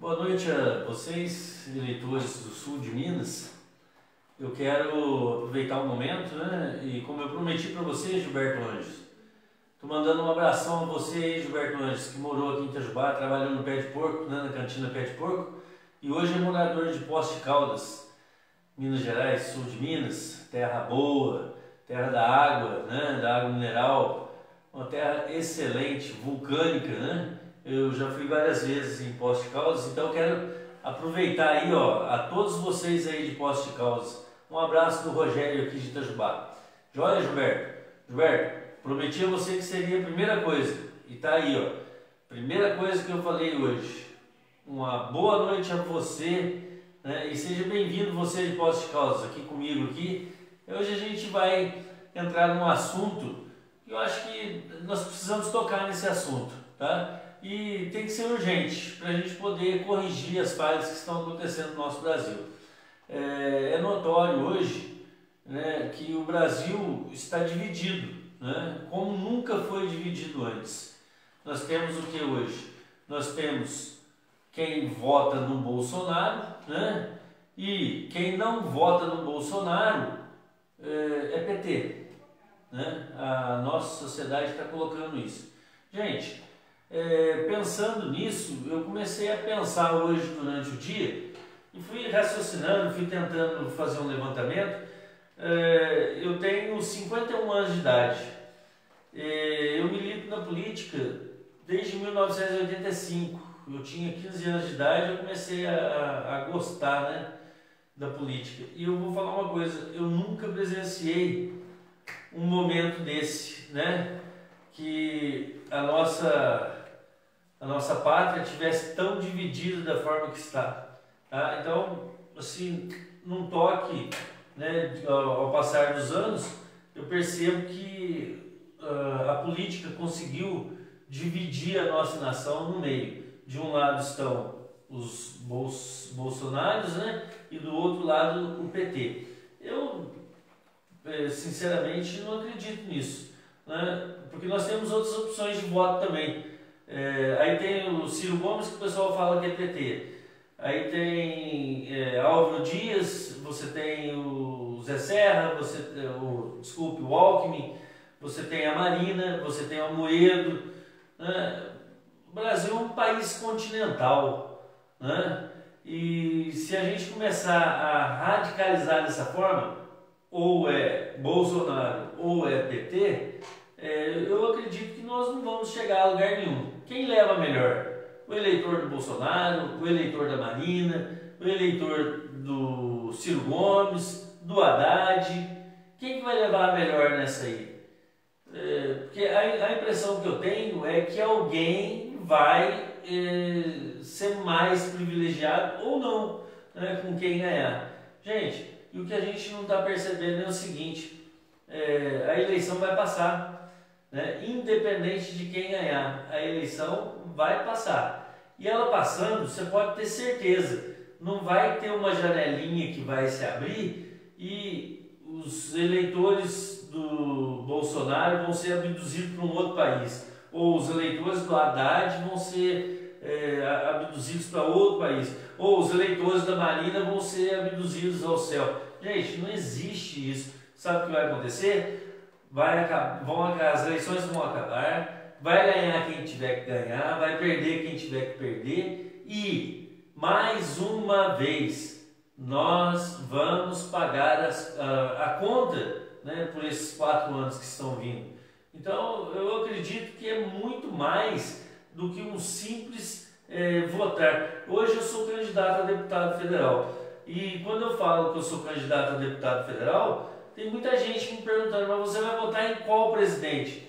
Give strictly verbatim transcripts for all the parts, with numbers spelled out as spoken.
Boa noite a vocês, eleitores do sul de Minas. Eu quero aproveitar o momento, né? E como eu prometi para você, Gilberto Anjos, estou mandando um abração a você, Gilberto Anjos, que morou aqui em Itajubá, trabalhou no Pé de Porco, né, na cantina Pé de Porco, e hoje é morador de Poços de Caldas, Minas Gerais, sul de Minas, terra boa, terra da água, né, da água mineral, uma terra excelente, vulcânica, né? Eu já fui várias vezes em Poços de Caldas, então eu quero aproveitar aí, ó, a todos vocês aí de Poços de Caldas. Um abraço do Rogério aqui de Itajubá. Joia, Gilberto? Gilberto, prometi a você que seria a primeira coisa, e tá aí, ó. Primeira coisa que eu falei hoje. Uma boa noite a você, né? E seja bem-vindo você de Poços de Caldas aqui comigo aqui. Hoje a gente vai entrar num assunto que eu acho que nós precisamos tocar nesse assunto, tá? E tem que ser urgente para a gente poder corrigir as falhas que estão acontecendo no nosso Brasil. É, é notório hoje, né, que o Brasil está dividido, né, como nunca foi dividido antes. Nós temos o que hoje? Nós temos quem vota no Bolsonaro, né, e quem não vota no Bolsonaro é, é P T. Né? A nossa sociedade está colocando isso. Gente, É, pensando nisso, eu comecei a pensar hoje durante o dia e fui raciocinando, fui tentando fazer um levantamento. É, eu tenho cinquenta e um anos de idade, é, eu milito na política desde mil novecentos e oitenta e cinco. Eu tinha quinze anos de idade e eu comecei a, a gostar, né, da política. E eu vou falar uma coisa, eu nunca presenciei um momento desse, né, que a nossa a nossa pátria tivesse tão dividida da forma que está, tá? Então, assim, num toque, né, ao, ao passar dos anos, eu percebo que uh, a política conseguiu dividir a nossa nação no meio. De um lado estão os bols, bolsonaros, né, e do outro lado o P T. Eu, sinceramente, não acredito nisso, né, porque nós temos outras opções de voto também. É, aí tem o Ciro Gomes, que o pessoal fala que é P T. Aí tem é, Álvaro Dias, você tem o Zé Serra, você, o, desculpe, o Alckmin, você tem a Marina, você tem o Amoedo. Né? O Brasil é um país continental, né? E se a gente começar a radicalizar dessa forma, ou é Bolsonaro ou é P T, é, eu acredito que nós não vamos chegar a lugar nenhum. Quem leva melhor? O eleitor do Bolsonaro, o eleitor da Marina, o eleitor do Ciro Gomes, do Haddad. Quem que vai levar melhor nessa aí? É, porque a, a impressão que eu tenho é que alguém vai é, ser mais privilegiado ou não, né, com quem ganhar. Gente, e o que a gente não está percebendo é o seguinte, é, a eleição vai passar. Né? Independente de quem ganhar, a eleição vai passar. E ela passando, você pode ter certeza, não vai ter uma janelinha que vai se abrir e os eleitores do Bolsonaro vão ser abduzidos para um outro país, ou os eleitores do Haddad vão ser é, abduzidos para outro país, ou os eleitores da Marina vão ser abduzidos ao céu. Gente, não existe isso. Sabe o que vai acontecer? Vai acabar, vão, as eleições vão acabar, vai ganhar quem tiver que ganhar, vai perder quem tiver que perder e, mais uma vez, nós vamos pagar as, a, a conta, né, por esses quatro anos que estão vindo. Então, eu acredito que é muito mais do que um simples é, votar. Hoje eu sou candidato a deputado federal e quando eu falo que eu sou candidato a deputado federal, tem muita gente me perguntando, mas você vai votar em qual presidente?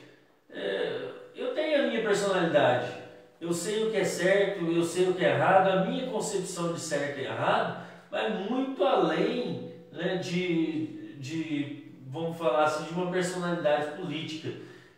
É, eu tenho a minha personalidade, eu sei o que é certo, eu sei o que é errado, a minha concepção de certo e errado vai muito além, né, de, de, vamos falar assim, de uma personalidade política.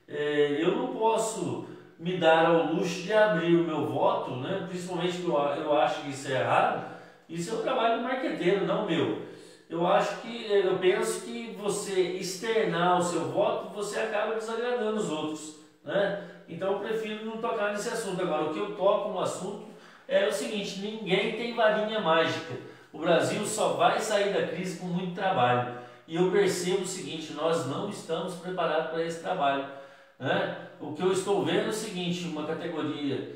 É, eu não posso me dar ao luxo de abrir o meu voto, né, principalmente porque eu, eu acho que isso é errado, isso é um trabalho do marqueteiro, não meu. Eu acho que, eu penso que você externar o seu voto, você acaba desagradando os outros, né? Então eu prefiro não tocar nesse assunto. Agora, o que eu toco no assunto é o seguinte, ninguém tem varinha mágica. O Brasil só vai sair da crise com muito trabalho. E eu percebo o seguinte, nós não estamos preparados para esse trabalho, né? O que eu estou vendo é o seguinte, uma categoria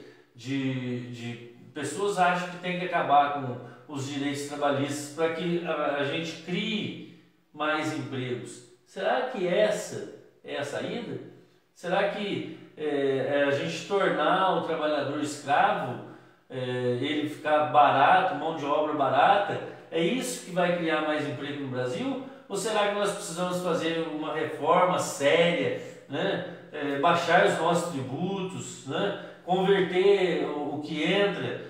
de, de pessoas acham que tem que acabar com os direitos trabalhistas para que a, a gente crie mais empregos. Será que essa é a saída? Será que é, é a gente tornar o trabalhador escravo, é, ele ficar barato, mão de obra barata, é isso que vai criar mais emprego no Brasil? Ou será que nós precisamos fazer uma reforma séria, né? É, baixar os nossos tributos, né? Converter o, o que entra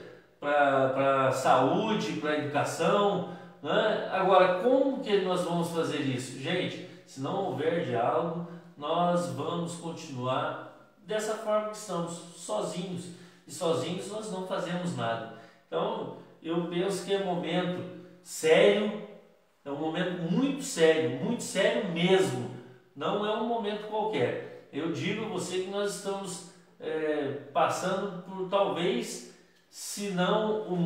para a saúde, para a educação, né? Agora, como que nós vamos fazer isso? Gente, se não houver diálogo, nós vamos continuar dessa forma que estamos, sozinhos. E sozinhos nós não fazemos nada. Então, eu penso que é um momento sério, é um momento muito sério, muito sério mesmo. Não é um momento qualquer. Eu digo a você que nós estamos é, passando por talvez, se não o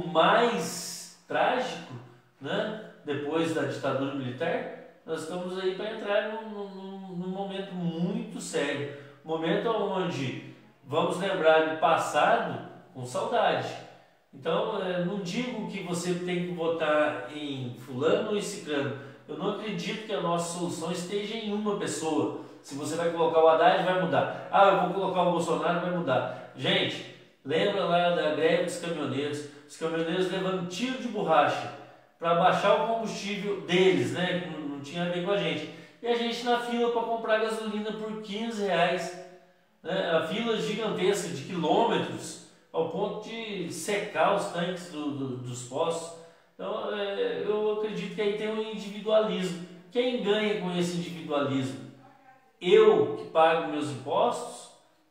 mais trágico, né? Depois da ditadura militar, nós estamos aí para entrar num, num, num momento muito sério. Momento onde vamos lembrar do passado com saudade. Então, não digo que você tem que votar em fulano ou em ciclano. Eu não acredito que a nossa solução esteja em uma pessoa. Se você vai colocar o Haddad, vai mudar. Ah, eu vou colocar o Bolsonaro, vai mudar. Gente, lembra lá da greve dos caminhoneiros? Os caminhoneiros levando tiro de borracha para baixar o combustível deles, né? Que não, não tinha a ver com a gente. E a gente na fila para comprar gasolina por quinze reais. Né? A fila gigantesca de quilômetros, ao ponto de secar os tanques do, do, dos postos. Então, é, eu acredito que aí tem um individualismo. Quem ganha com esse individualismo? Eu que pago meus impostos?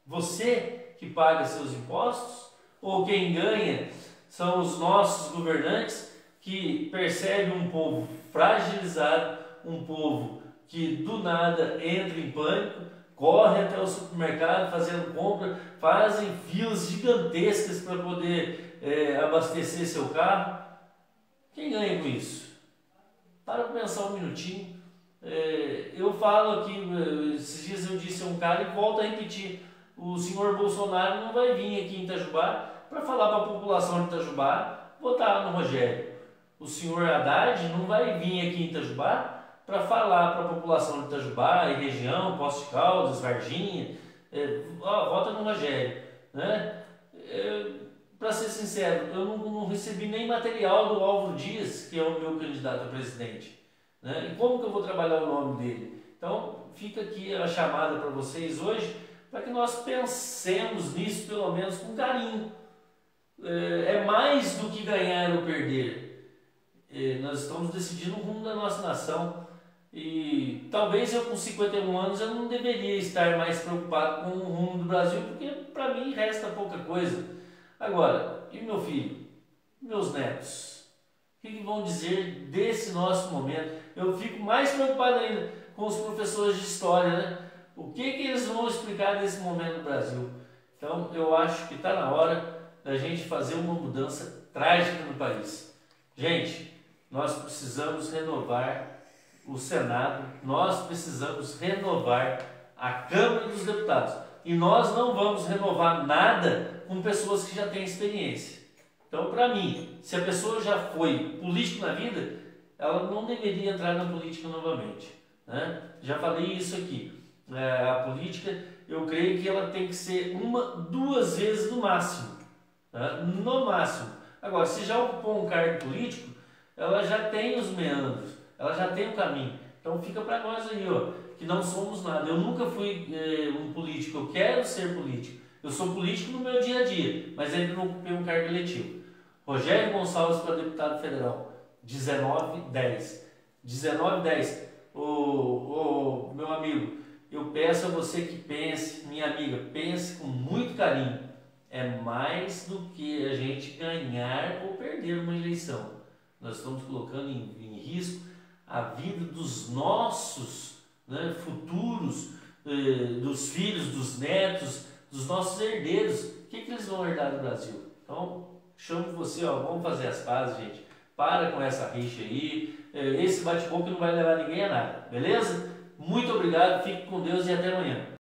Você que paga seus impostos? Ou quem ganha são os nossos governantes que percebem um povo fragilizado, um povo que do nada entra em pânico, corre até o supermercado fazendo compra, fazem filas gigantescas para poder é, abastecer seu carro. Quem ganha com isso? Para pensar um minutinho. É, eu falo aqui, esses dias eu disse a um cara e volto a repetir, o senhor Bolsonaro não vai vir aqui em Itajubá para falar para a população de Itajubá votar no Rogério. O senhor Haddad não vai vir aqui em Itajubá para falar para a população de Itajubá e região, Poços de Caldas, Varginha, é, ó, vota no Rogério, né? É, para ser sincero, eu não, não recebi nem material do Álvaro Dias, que é o meu candidato a presidente, né? E como que eu vou trabalhar o nome dele? Então, fica aqui a chamada para vocês hoje, para que nós pensemos nisso, pelo menos com carinho. É, é mais do que ganhar ou perder. É, nós estamos decidindo o rumo da nossa nação. E talvez eu com cinquenta e um anos eu não deveria estar mais preocupado com o rumo do Brasil, porque para mim resta pouca coisa. Agora, e meu filho? Meus netos? O que vão dizer desse nosso momento? Eu fico mais preocupado ainda com os professores de história, né? O que, que eles vão explicar desse momento do Brasil? Então, eu acho que está na hora da gente fazer uma mudança trágica no país. Gente, nós precisamos renovar o Senado, nós precisamos renovar a Câmara dos Deputados. E nós não vamos renovar nada com pessoas que já têm experiência. Então, para mim, se a pessoa já foi político na vida, ela não deveria entrar na política novamente, né? Já falei isso aqui. É, a política, eu creio que ela tem que ser uma, duas vezes no máximo, né? No máximo. Agora, se já ocupou um cargo político, ela já tem os meandros, ela já tem o caminho. Então fica para nós aí, ó, que não somos nada. Eu nunca fui é, um político, eu quero ser político. Eu sou político no meu dia a dia, mas ainda não ocupei um cargo eletivo. Rogério Gonçalves para deputado federal, dezenove dez. dezenove dez. Ô, ô, meu amigo, eu peço a você que pense, minha amiga, pense com muito carinho. É mais do que a gente ganhar ou perder uma eleição. Nós estamos colocando em, em risco a vida dos nossos, né, futuros, eh, dos filhos, dos netos, dos nossos herdeiros. O que, que eles vão herdar do Brasil? Então, chamo você, ó, vamos fazer as pazes, gente. Para com essa rixa aí. Esse bate-boca não vai levar ninguém a nada, beleza? Muito obrigado, fique com Deus e até amanhã.